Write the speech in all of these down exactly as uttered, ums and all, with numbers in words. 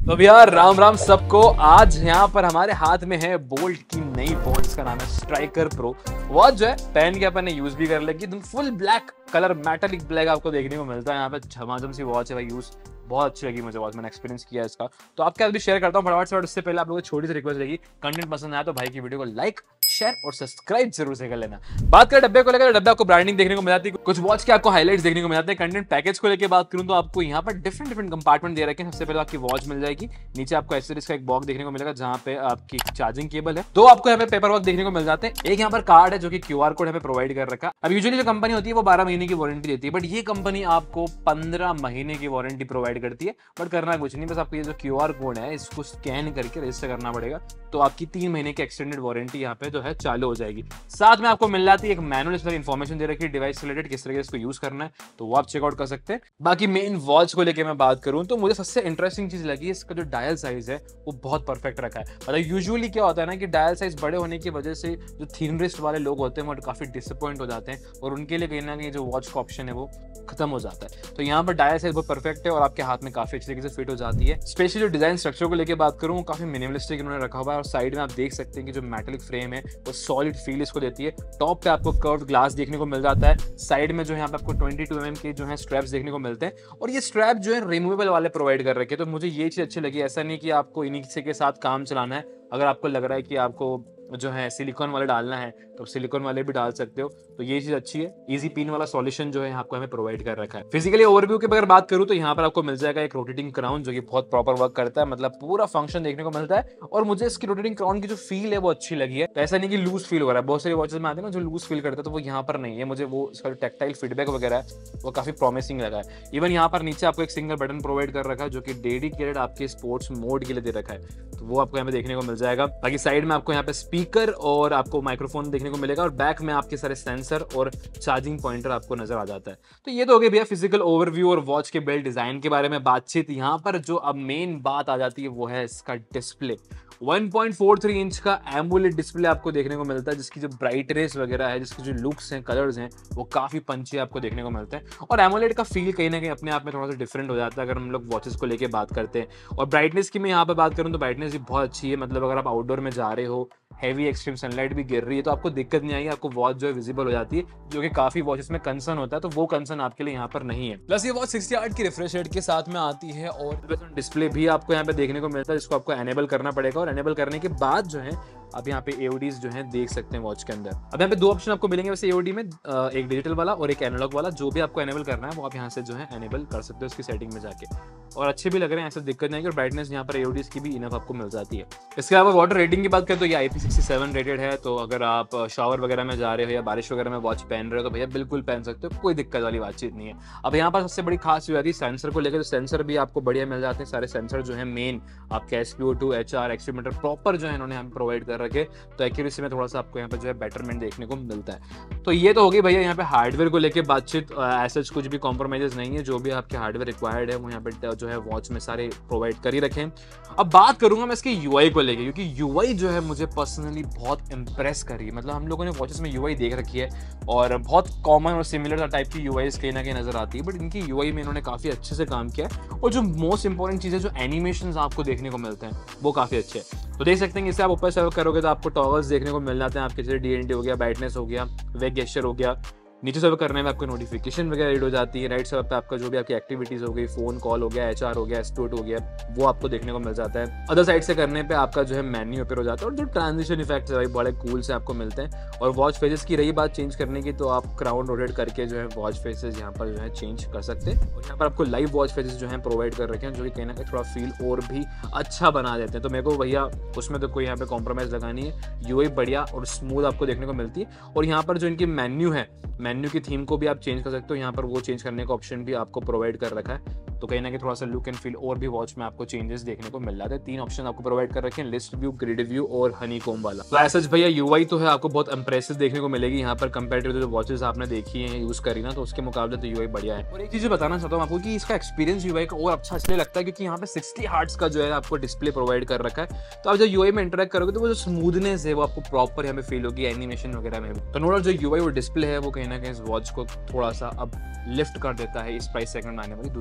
तो भैया राम राम सबको। आज यहाँ पर हमारे हाथ में है बोल्ट की नई वॉच, इसका नाम है स्ट्राइकर प्रो। वॉच जो है पहन के अपन ने यूज भी कर लेगी, एकदम full black colour, metallic black आपको देखने को मिलता है। यहाँ पे झमाझम सी वॉच है भाई, यूज बहुत अच्छी लगी मुझे वॉच, मैंने एक्सपीरियंस किया है इसका, तो आपके साथ भी शेयर करता हूँ फटाफट से। उससे पहले आप लोगों को छोटी सी रिक्वेस्ट रहेगी, कंटेंट पसंद आया तो भाई की वीडियो को लाइक शेयर और सब्सक्राइब जरूर से कर लेना। बात करें डब्बे को लेकर, डब्बे आपको ब्रांडिंग देखने को मिल जाती है, कुछ वॉच के आपको हाइलाइट्स देखने को मिल जाते हैं। कंटेंट पैकेज को लेकर बात करूं तो आपको यहाँ पर डिफरेंट डिफरेंट कंपार्टमेंट दे रखे हैं। सबसे पहले आपकी वॉच मिल जाएगी, नीचे आपको एक्सेसरीज का एक बॉक्स देखने को मिलेगा जहाँ पे आपकी चार्जिंग केबल है, दो आपको यहाँ पे पेपर वर्क देखने को मिल जाते हैं, एक यहाँ पर कार्ड है जो कि क्यूआर कोड यहाँ पे प्रोवाइड कर रखा है। अब यूजुअली जो कंपनी होती है वो बारह महीने की वारंटी देती है, बट ये कंपनी आपको पंद्रह महीने की वारंटी प्रोवाइड करती है। बट करना कुछ नहीं, बस आपको ये जो क्यूआर कोड है इसको स्कैन करके रजिस्टर करना पड़ेगा, तो आपकी तीन महीने की एक्सटेंडेड वारंटी यहाँ पे जो है चालू हो जाएगी। साथ में आपको मिल जाती है एक मैनुअल, इसमें इन्फॉर्मेशन दे रखी है डिवाइस रिलेटेड, किस तरह से इसको यूज करना है, तो वो आप चेकआउट कर सकते हैं। बाकी मेन वॉच को लेकर मैं बात करूं तो मुझे सबसे इंटरेस्टिंग चीज लगी इसका जो डायल साइज है वो बहुत परफेक्ट रखा है। मतलब यूजुअली क्या होता है ना कि डायल साइज बड़े होने की वजह से जो थिन रिस्ट वाले लोग होते हैं वो काफी डिसअपॉइंट हो जाते हैं, और उनके लिए कहीं ना कहीं जो वॉच का ऑप्शन है वो खत्म हो जाता है। तो यहाँ पर डायल साइज बहुत परफेक्ट है और आपके हाथ में काफी अच्छी तरीके से फिट हो जाती है। स्पेशली जो डिजाइन स्ट्रक्चर को लेकर बात करूँ काफी मिनिमलिस्टिक इन्होंने रखा हुआ है, और साइड में आप देख सकते हैं कि जो मेटालिक फ्रेम है वो सॉलिड फील इसको देती है। टॉप पे आपको कर्व ग्लास देखने को मिल जाता है, साइड में जो है यहाँ पे आपको बाईस एम एम के जो है स्ट्रैप्स देखने को मिलते हैं, और ये स्ट्रैप जो है रिमूवेबल वाले प्रोवाइड कर रखे हैं। तो मुझे ये चीज अच्छी लगी, ऐसा नहीं कि आपको इन्हीं से के साथ काम चलाना है, अगर आपको लग रहा है कि आपको जो है सिलिकॉन वाले डालना है तो सिलिकॉन वाले भी डाल सकते हो, तो ये चीज अच्छी है। इजी पिन वाला सॉल्यूशन जो है आपको हमें प्रोवाइड कर रखा है। फिजिकली ओवरव्यू की अगर बात करूं तो यहाँ पर आपको मिल जाएगा एक रोटेटिंग क्राउन जो कि बहुत प्रॉपर वर्क करता है, मतलब पूरा फंक्शन देखने को मिलता है, और मुझे इसकी रोटेटिंग क्राउन की जो फील है वो अच्छी लगी है। तो ऐसा नहीं कि लूज फील हो रहा है, बहुत सारी वॉचेस में आते हैं ना जो लूज फील करते हैं, तो वो यहाँ पर नहीं है। मुझे वो इसका टैक्टाइल फीडबैक वगैरह है वो काफी प्रॉमिसिंग लगा है। इवन यहाँ पर नीचे आपको एक सिंगल बटन प्रोवाइड कर रखा है जो कि डेडिकेटेड आपके स्पोर्ट्स मोड के लिए दे रखा है, तो वो आपको यहाँ पे देखने को मिल जाएगा। बाकी साइड में आपको यहाँ पे स्पीकर और आपको माइक्रोफोन देखने को मिलेगा, और बैक में आपके सारे सेंसर और चार्जिंग पॉइंटर आपको नजर आ जाता है। तो ये तो हो गया भैया फिजिकल ओवरव्यू और वॉच के बेल्ट डिजाइन के बारे में बातचीत। यहाँ पर जो अब मेन बात आ जाती है वो है इसका display. One point four three inch का एमोलेड डिस्प्ले आपको देखने को मिलता है, जिसकी जो ब्राइटनेस वगैरह है, जिसकी जो लुक्स हैं, कलर्स हैं, वो काफी पंची आपको देखने को मिलते हैं। और एमोलेड का फील कहीं ना कहीं अपने आप में थोड़ा सा डिफरेंट हो जाता है अगर हम लोग वॉचेस को लेके बात करते हैं। और ब्राइटनेस की मैं यहाँ पे बात करूँ तो ब्राइटनेस भी बहुत अच्छी है, मतलब अगर आप आउटडोर में जा रहे हो, हैवी एक्सट्रीम सनलाइट भी गिर रही है तो आपको दिक्कत नहीं आएगी, आपको वॉच जो है विजिबल हो जाती है, जो कि काफी वॉचेस में कंसर्न होता है, तो वो कंसर्न आपके लिए यहाँ पर नहीं है। प्लस ये वॉच सिक्सटी हर्ट्ज की रिफ्रेश रेट के साथ में आती है, और डिस्प्ले भी आपको यहाँ पे देखने को मिलता है जिसको आपको एनेबल करना पड़ेगा, और एनेबल करने के बाद जो है आप यहाँ पे एओडीज जो है देख सकते हैं वॉच के अंदर। अब यहाँ पे दो ऑप्शन आपको मिलेंगे वैसे एओडी में, एक डिजिटल वाला और एक एनालॉग वाला। जो भी आपको एनेबल करना है वो आप यहाँ से जो है एनेबल कर सकते हो उसकी सेटिंग में जाके, और अच्छे भी लग रहे हैं, ऐसा दिक्कत नहीं है। और ब्राइटनेस यहाँ पर एओडीज की भी इनफ आपको मिल जाती है। इसके अलावा वाटर रेटिंग की बात करें तो ये I P sixty seven rated है, तो अगर आप शावर वगैरह में जा रहे हो या बारिश वगैरह में वॉच पहन रहे हो तो भैया बिल्कुल पहन सकते हो, कोई दिक्कत वाली बातचीत नहीं है। अब यहाँ पर सबसे बड़ी खास बात है सेंसर को लेकर, सेंसर भी आपको बढ़िया मिल जाते हैं। सारे सेंसर जो है मेन आपके S P O two, H R, oximeter proper जो है इन्होंने हमें प्रोवाइड कर रखे, तो एक्यूरेसी में थोड़ा सा आपको यहाँ पे जो है बेटरमेंट देखने को मिलता है। तो ये तो हो गई भैया यहाँ पे हार्डवेयर को लेकर बातचीत। ऐसा कुछ भी कॉम्प्रोमाइजेस नहीं है, जो भी आपके हार्डवेयर रिक्वायर्ड है वो यहाँ पे जो है वॉच में सारे प्रोवाइड कर ही रखे हैं। अब बात करूंगा मैं इसके यूआई को लेकर, क्योंकि यूआई जो है मुझे पर्सनली बहुत इंप्रेस करी। मतलब हम लोगों ने वॉचेस में यूआई देख रखी है और बहुत कॉमन और सिमिलर टाइप की यूआईस कहीं ना कहीं नजर आती है, बट इनकी यूआई में इन्होंने काफी अच्छे से काम किया है, और जो मोस्ट इंपॉर्टेंट चीज है जो एनिमेशंस आपको देखने को मिलते हैं वो काफी अच्छे हैं। तो देख सकते हैं इसे आप ऊपर सर्व करोगे तो आपको टॉगल्स देखने को मिल जाते हैं आपके, जैसे डीएनडी हो गया, ब्राइटनेस हो गया, वेग गेस्चर हो गया। नीचे सर्व करने में आपको नोटिफिकेशन वगैरह रीड हो जाती है। राइट सर्व पे आपका जो भी आपकी एक्टिविटीज हो गई, फोन कॉल हो गया, एचआर हो गया, स्टोट हो गया, वो आपको देखने को मिल जाता है। अदर साइड से करने पे आपका जो है मेन्यू अपेयर हो जाता है, और जो ट्रांजिशन इफेक्ट है बड़े कूल से आपको मिलते हैं। और वॉच फेसेस की रही बात चेंज करने की, तो आप क्राउन रोटेट करके जो है वॉच फेसेस यहाँ पर जो है चेंज कर सकते हैं, और यहाँ पर आपको लाइव वॉच फेसेस जो है प्रोवाइड कर रखे हैं, जो कि कहीं ना कहीं थोड़ा फील और भी अच्छा बना देते हैं। तो मेरे को भैया उसमें तो कोई यहाँ पे कॉम्प्रोमाइज लगानी है, यूआई बढ़िया और स्मूथ आपको देखने को मिलती है। और यहाँ पर जो इनकी मेन्यू है, मेन्यू की थीम को भी आप चेंज कर सकते हो, यहाँ पर वो चेंज करने का ऑप्शन भी आपको प्रोवाइड कर रखा है, तो कहीं ना कहीं थोड़ा सा लुक एंड फील और भी वॉच में आपको चेंजेस देखने को मिल जाते हैं। तीन ऑप्शन आपको प्रोवाइड कर रखे हैं, लिस्ट व्यू, ग्रिड व्यू और हनी कोम वाला। तो ऐसा भैया यूआई तो है आपको बहुत इंप्रेसिव देखने को मिलेगी यहाँ पर, कंपेयर टू जो वॉचेस आपने देखी है यूज करी ना, तो उसके मुकाबले तो यूआई बढ़िया है। और एक चीज बताना चाहता हूँ आपको कि इसका एक्सपीरियंस यूआई का और अच्छा इसलिए लगता है क्योंकि यहाँ पे सिक्सटी हर्ट्ज का जो है आपको डिस्प्ले प्रोवाइड कर रखा है, तो आप जब यूआई में इंटरेक्ट करोगे तो वो जो स्मूथनेस है वो आपको प्रॉपर यहाँ पे फील होगी, एनिमेशन वगैरह में भी। तो नो डाउट जो यूआई और डिस्प्ले है वो कहीं ना कहीं इस वॉच को थोड़ा सा अब लिफ्ट कर देता है इस प्राइस सेगमेंट में आने वाली दूसरी वॉचेस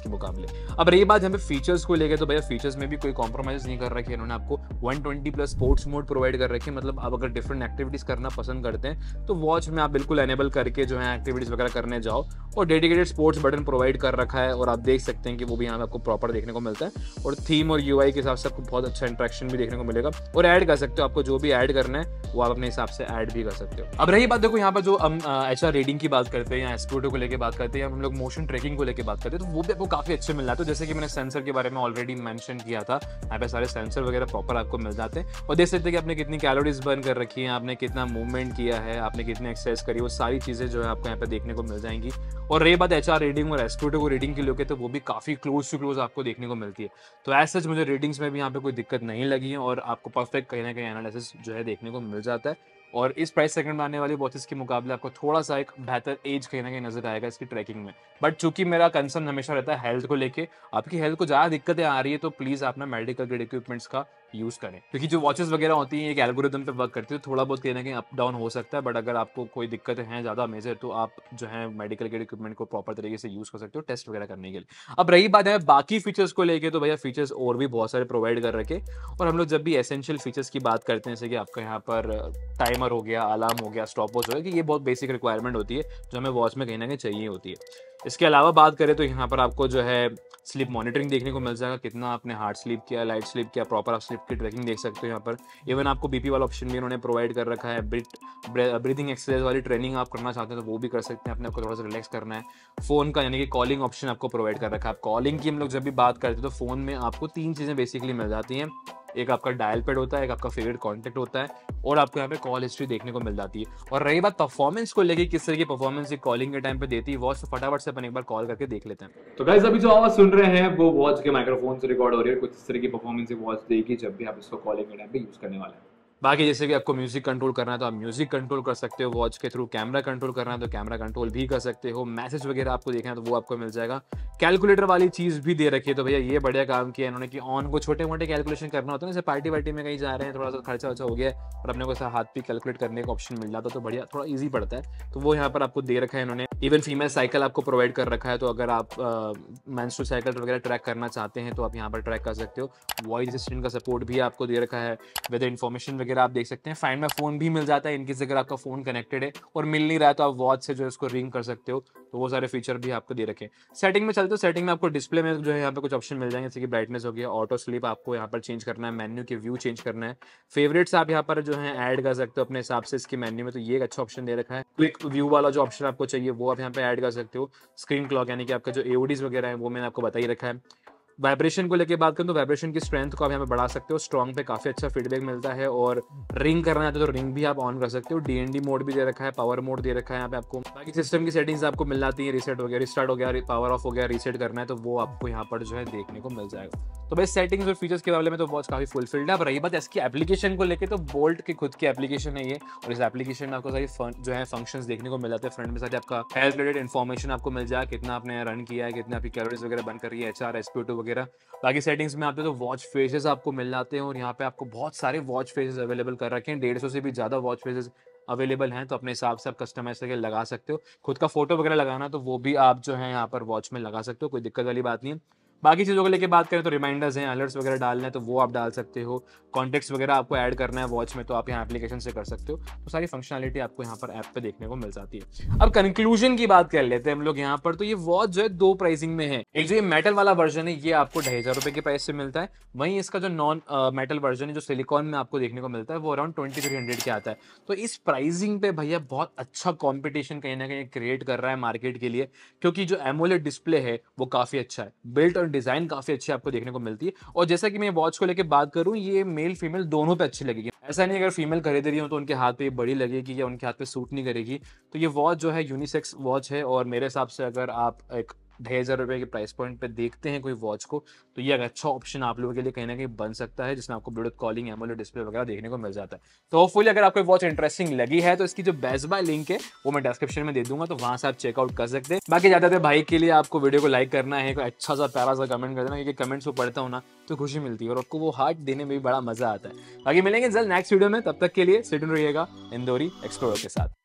के मुकाबले। अब रही बात यहाँ पे फीचर्स को लेकर, तो भैया फीचर्स में भी कोई कॉम्प्रोमाइज नहीं कर रखी है इन्होंने, आपको one twenty plus sports mode provide कर रखे हैं। मतलब आप अगर डिफरेंट एक्टिविटीज करना पसंद करते हैं तो वॉच में आप बिल्कुल एनेबल करके जो है एक्टिविटीज वगैरह करने जाओ, और डेडिकेटेड स्पोर्ट्स बटन प्रोवाइड कर रखा है, और आप देख सकते हैं कि वो भी यहाँ पे आपको प्रॉपर देखने को मिलता है। और थीम और यूआई के हिसाब से आपको बहुत अच्छा इंटरेक्शन भी देखने को मिलेगा, और ऐड कर सकते हो, आपको जो भी ऐड करना है वो आप अपने हिसाब से ऐड भी कर सकते हो। अब रही बात, देखो यहाँ पर जो हम एच आर रेटिंग की बात करते हैं या एस्पोर्टो को लेकर बात करते हैं, या हम लोग मोशन ट्रैकिंग को लेकर बात करते हैं, तो वो भी आपको काफी अच्छे मिल रहा है। तो जैसे कि मैंने सेंसर के बारे में ऑलरेडी मेंशन किया था, यहाँ पे सारे सेंसर वगैरह प्रॉपर आपको मिल जाते हैं, और देख सकते हैं कि आपने कितनी कैलोरीज बर्न कर रखी है, आपने कितना मूवमेंट किया है, आपने कितनी एक्सरसाइज करी, वो सारी चीजें जो है आपको यहाँ पे देखने को मिल जाएंगी। और रही बात एच आर रेटिंग और एस्पोर्टो को रेटिंग की लोगे, तो वो भी काफी क्लोज टू क्लोज आपको देखने को मिलती है। तो एज सच मुझे रेटिंग्स में भी यहाँ पे कोई दिक्कत नहीं लगी है, और आपको परफेक्ट कहीं ना कहीं एनालिसिस जो है देखने को मिल जाता है। और इस प्राइस सेगमेंट में आने वाली वॉचेस के मुकाबले आपको थोड़ा सा एक बेहतर एज कहीं ना कहीं नजर आएगा इसकी ट्रैकिंग में। बट चूंकि मेरा कंसर्न हमेशा रहता है हेल्थ को लेके, आपकी हेल्थ को ज़्यादा दिक्कतें आ रही है तो प्लीज़ आप ना मेडिकल ग्रेड इक्विपमेंट्स का यूज़ करें, क्योंकि जो वॉचेस वगैरह होती हैं एक एल्गोरिदम पे वर्क करती है, तो थोड़ा बहुत कहीं ना कहीं अप डाउन हो सकता है। बट अगर आपको कोई दिक्कतें हैं ज़्यादा मेजर, तो आप जो है मेडिकल ग्रेड इक्विपमेंट को प्रॉपर तरीके से यूज़ कर सकते हो टेस्ट वगैरह करने के लिए। अब रही बात है बाकी फीचर्स को लेके, तो भैया फीचर्स और भी बहुत सारे प्रोवाइड कर रखे, और हम लोग जब भी एसेंशियल फीचर्स की बात करते हैं, जैसे कि आपका यहाँ पर टाइमर हो गया, अलार्म हो गया, स्टॉप वॉच हो गया, कि ये बहुत बेसिक रिक्वायरमेंट होती है जो हमें वॉच में कहीं ना कहीं चाहिए होती है। इसके अलावा बात करें तो यहाँ पर आपको जो है स्लीप मॉनिटरिंग देखने को मिल जाएगा, कितना आपने हार्ड स्लीप किया, लाइट स्लीप किया, प्रॉपर आप स्लीप की ट्रैकिंग देख सकते हो यहाँ पर। इवन आपको बीपी वाला ऑप्शन भी इन्होंने प्रोवाइड कर रखा है। ब्रीथिंग एक्सरसाइज वाली ट्रेनिंग आप करना चाहते हैं तो वो भी कर सकते हैं, अपने आपको थोड़ा सा रिलैक्स करना है। फोन का यानी कि कॉलिंग ऑप्शन आपको प्रोवाइड कर रखा है। कॉलिंग की हम लोग जब भी बात करते हैं तो फोन में आपको तीन चीज़ें बेसिकली मिल जाती हैं, एक आपका डायल पैड होता है, एक आपका फेवरेट कॉन्टैक्ट होता है, और आपको यहाँ पे कॉल हिस्ट्री देखने को मिल जाती है। और रही बात परफॉर्मेंस को लेके, किस तरह की परफॉर्मेंस ये कॉलिंग के टाइम पे देती है वॉच, तो फटाफट से अपन एक बार कॉल करके देख लेते हैं। तो गाइस अभी जो आवाज सुन रहे हैं वो वॉच के माइक्रोफोन से रिकॉर्ड हो रही है, कुछ इस तरह की परफॉर्मेंस वॉच देगी जब भी आप इसको कॉलिंग के टाइम पे यूज करने वाले हैं। बाकी जैसे कि आपको म्यूजिक कंट्रोल करना है तो आप म्यूजिक कंट्रोल कर सकते हो वॉच के थ्रू, कैमरा कंट्रोल करना है तो कैमरा कंट्रोल भी कर सकते हो, मैसेज वगैरह आपको देखना है तो वो आपको मिल जाएगा। कैलकुलेटर वाली चीज भी दे रखी है, तो भैया ये बढ़िया काम किया इन्होंने कि ऑन को छोटे मोटे कैलकुलेशन करना होता है, जैसे पार्टी वार्टी में कहीं जा रहे हैं, थोड़ा सा खर्चा वर्चा हो गया और अपने को हाथ पे कैलकुलेट करने का ऑप्शन मिल जाता है तो बढ़िया थोड़ा ईजी पड़ता है, तो वो यहाँ पर आपको दे रखा है इन्होंने। इवन फीमेल साइकिल आपको प्रोवाइड कर रखा है, तो अगर आप मेंस्ट्रुअल साइकिल वगैरह ट्रैक करना चाहते हैं तो आप यहाँ पर ट्रैक कर सकते हो। वॉइस असिस्टेंट का सपोर्ट भी आपको दे रखा है, वेदर इन्फॉर्मेशन वगैरह आप देख सकते हैं। फाइंड माय फोन भी मिल जाता है इनकेस अगर आपका फोन कनेक्टेड है और मिल नहीं रहा है तो आप वॉच से जो है इसको रिंग कर सकते हो, तो वो सारे फीचर भी आपको दे रखे हैं। सेटिंग में चलते हो, सेटिंग में आपको डिस्प्ले में जो है यहाँ पे कुछ ऑप्शन मिल जाएंगे, जैसे कि ब्राइटनेस हो गया, ऑटो स्लीप आपको यहाँ पर चेंज करना है, मेन्यू के व्यू चेंज करना है, फेवरेट्स आप यहाँ पर जो है ऐड कर सकते हो अपने हिसाब से इसके मेन्यू में, तो ये एक अच्छा ऑप्शन दे रखा है। क्विक व्यू वाला जो ऑप्शन आपको चाहिए वो आप यहाँ पे ऐड कर सकते हो। स्क्रीन क्लॉक यानी कि आपका जो एओडीज वगैरह है वो मैंने आपको बता ही रखा है। वाइब्रेशन को लेके बात करूं तो वाइब्रेशन की स्ट्रेंथ को आप यहाँ पे बढ़ा सकते हो, स्ट्रॉन्ग पे काफी अच्छा फीडबैक मिलता है, और रिंग करना है तो रिंग भी आप ऑन कर सकते हो। डीएनडी मोड भी दे रखा है, पावर मोड दे रखा है यहाँ पे आपको। बाकी सिस्टम की सेटिंग्स आपको मिल जाती है, रीसेट हो गया, रिस्टार्ट हो गया, पावर ऑफ हो गया, रीसेट करना है तो वो आपको यहाँ पर जो है देखने को मिल जाएगा। तो भाई सेटिंग्स और फीचर्स के मामले में तो वॉच काफी फुलफिल्ड है। अब रही बात इसकी एप्लीकेशन को लेके, तो बोल्ट की खुद की एप्लीकेशन है ये, और इस एप्लीकेशन में आपको सारी जो है फंक्शंस देखने को मिल जाते हैं। फ्रंट में सारी आपका हेल्थ रिलेटेड इन्फॉर्मेशन आपको मिल जाए, कितना आपने रन किया है, कितने आपकी कैलोरीज वगैरह बर्न कर रही है, एचआर एसपीओ वगैरह। बाकी सेटिंग्स में आते हैं तो वॉच फेसेस आपको मिल जाते हैं, और यहाँ पे आपको बहुत सारे वॉच फेसेस अवेलेबल कर रखे हैं, डेढ़ सौ से भी ज्यादा वॉच फेसेस अवेलेबल हैं, तो अपने हिसाब से आप कस्टमाइज करके लगा सकते हो। खुद का फोटो वगैरह लगाना तो वो भी आप जो है यहाँ पर वॉच में लगा सकते हो, कोई दिक्कत वाली बात नहीं है। बाकी चीज़ों को लेके बात करें तो रिमाइंडर्स हैं, अलर्ट्स वगैरह डालना है तो वो आप डाल सकते हो, कॉन्टेक्ट्स वगैरह आपको ऐड करना है वॉच में तो आप यहाँ एप्लीकेशन से कर सकते हो, तो सारी फंक्शनलिटी आपको यहाँ पर ऐप पे देखने को मिल जाती है। अब कंक्लूजन की बात कर लेते हैं हम लोग यहाँ पर, तो ये वॉच जो है दो प्राइसिंग में है। एक जो ये मेटल वाला वर्जन है ये आपको ढाई हजार रुपए के प्राइस से मिलता है, वहीं इसका जो नॉन मेटल वर्जन है जो सिलिकॉन में आपको देखने को मिलता है वो अराउंड ट्वेंटी थ्री हंड्रेड के आता है। तो इस प्राइसिंग पे भैया बहुत अच्छा कॉम्पिटिशन कहीं ना कहीं क्रिएट कर रहा है मार्केट के लिए, क्योंकि जो एमोलेड डिस्प्ले है वो काफी अच्छा है, बिल्ट और डिजाइन काफी अच्छी आपको देखने को मिलती है। और जैसा कि मैं वॉच को लेकर बात करूं, ये मेल फीमेल दोनों पे अच्छी लगेगी, ऐसा नहीं अगर फीमेल खरीद रही हो तो उनके हाथ पे बड़ी लगेगी या उनके हाथ पे सूट नहीं करेगी। तो ये वॉच जो है यूनिसेक्स वॉच है, और मेरे हिसाब से अगर आप एक ढाई हजार रुपए के प्राइस पॉइंट पे देखते हैं कोई वॉच को, तो ये एक अच्छा ऑप्शन आप लोगों के लिए कहीं ना कहीं बन सकता है, जिसमें आपको ब्लूटूथ कॉलिंग, एमोलेड डिस्प्ले वगैरह देखने को मिल जाता है। तो होपफुली अगर आपको वॉच इंटरेस्टिंग लगी है तो इसकी जो बेस्ट बाय लिंक है वो मैं डिस्क्रिप्शन में दे दूंगा, तो वहां से आप चेकआउट कर सकते हैं। बाकी ज्यादातर भाई के लिए आपको वीडियो को लाइक करना है, कोई अच्छा सा प्यारा सा कमेंट कर देना, क्योंकि कमेंट्स को पढ़ता हूं ना तो खुशी मिलती है और आपको वो हार्ट देने में भी बड़ा मजा आता है। बाकी मिलेंगे जल्द नेक्स्ट वीडियो में, तब तक के लिए स्टे ट्यून्ड रहिएगा इंदौरी एक्सप्लोरर के साथ।